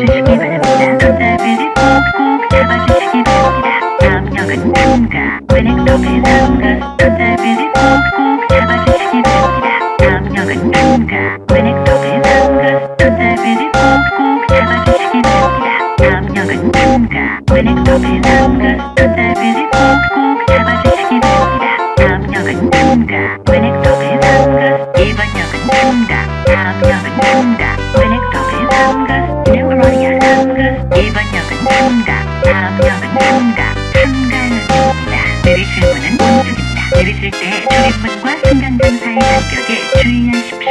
잡아주시기 바랍니다. 손잡이를 꾹꾹 잡아주시기 바랍니다. 다음 역은 참가, 웨넥터의 상가. 손잡이를 꾹꾹 잡아주시기 바랍니다. 다음 역은 참가, 웨넥터의 상가. 손잡이를 꾹꾹 잡아주시기 바랍니다. 다음 역은 참가, 웨넥터의 상가. 손잡이를 꾹꾹 잡아주시기 바랍니다. 다음 역은 참가, 웨넥터의 상가. 이번 역은 참가, 다음 역은 참가, 웨넥터의 상가. 뉴로리아 상가. 이번 역은 참가, 다음 역은 참가, 참가역입니다. 내리실 문은 오른쪽입니다. 내리실 때 출입문과 승강장 사이 간격에 주의하십시오.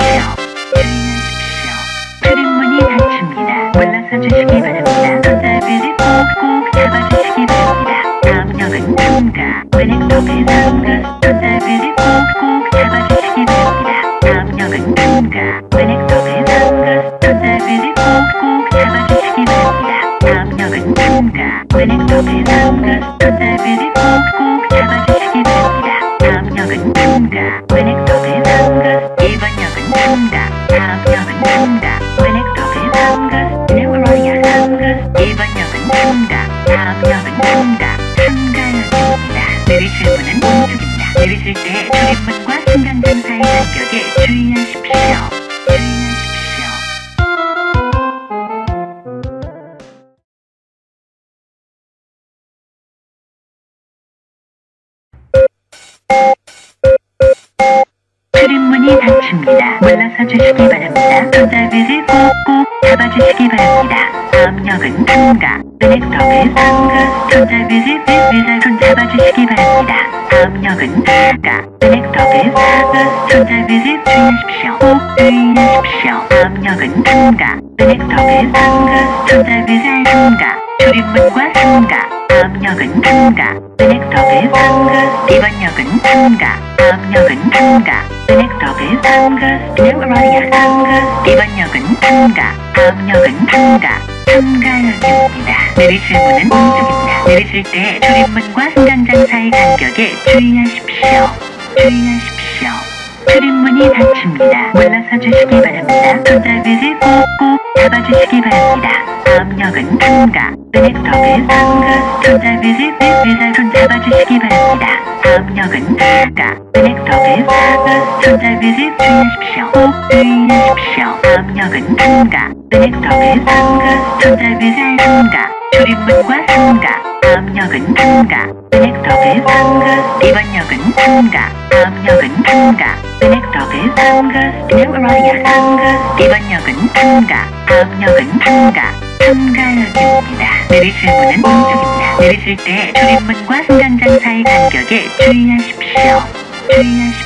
출입문이 닫힙니다. 올라서 주시기 바랍니다. 손잡이를 꾹꾹 잡아주시기 바랍니다. 다음 역은 참가, 웨넥터의 상가. 손잡이를 꾹꾹 잡아주시기 바랍니다. 다음 역은 참가, 웨넥터의 상가. 손잡이를 꾹꾹 잡아주시기 바랍니다. 다음 역은 참가, 웨넥터의 상가. 손잡이를 꾹꾹 잡아주시기 바랍니다. 다음 역은 참가, 웨넥터의 상가. 이번 역은 참가, 다음 역은 참가, 웨넥터의 상가. 뉴로리아 상가. 이번 역은 참가, 다음 역은 참가, 참가역입니다. 내리실 문은 오른쪽입니다. 내리실 때 출입문과 승강장 사이 간격에 주의하십시오. 출입문이 닫힙니다. 올라서 주시기 바랍니다. 손잡이를 꾹꾹 잡아주시기 바랍니다. 다음 역은 참가, 웨넥터의 상가. 손잡이를 손 잡아주시기 바랍니다. 다음 역은 참가, 웨넥터의 상가. 손잡이를 주의하십시오. 꼭 주의하십시오. 다음 역은 참가, 웨넥터의 상가. 손잡이를 참가, 출입문과 상가. 다음 역은 참가, 웨넥터의 상가. 이번 역은 참가, 다음 역은 참가, 웨넥터의 상가. 뉴로리아 상가. 이번 역은 참가, 다음 역은 참가, 참가역입니다. 내리실 문은 오른쪽입니다. 내리실 때 출입문과 승강장 사이 간격에 주의하십시오. 출입문이 닫힙니다. 올라서 주시기 바랍니다. 손잡이를 꾹꾹 잡아주시기 바랍니다. 다음 역은 참가, 웨넥터의 상가. 손잡이를 손 잡아주시기 바랍니다. 다음 역은 참가, 웨넥터의 상가. 손잡이를 주의하십시오. 꼭 주의하십시오. 다음 역은 참가, 웨넥터의 상가. 손잡이를 참가, 출입문과 상가. 다음 역은 참가, 웨넥터의 상가. 이번 역은 참가, 다음 역은 참가, 웨넥터의 상가. 뉴로리아 상가. 이번 역은 참가, 다음 역은 참가, 참가역입니다. 내리실 문은 오른쪽입니다. 내리실 때 출입문과 승강장 사이 간격에 주의하십시오.